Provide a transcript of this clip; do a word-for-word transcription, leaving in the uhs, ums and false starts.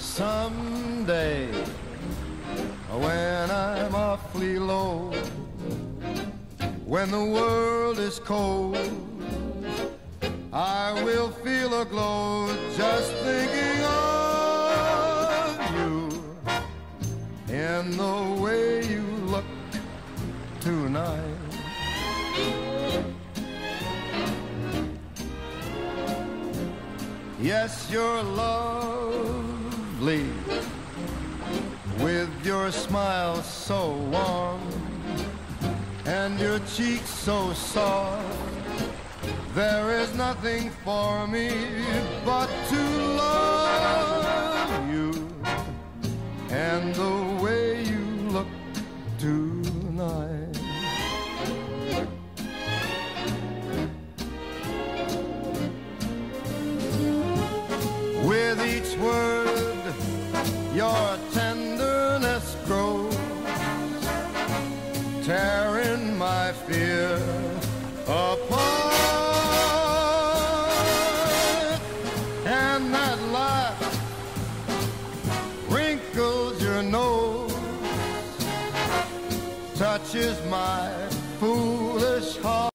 Someday, when I'm awfully low, when the world is cold, I will feel a glow just thinking of you in the way you look tonight. Yes, you're lovely, with your smile so warm and your cheeks so soft. There is nothing for me but to love you and the way you look tonight. With each word, your tenderness grows, tearing my fear apart. And that laugh wrinkles your nose, touches my foolish heart.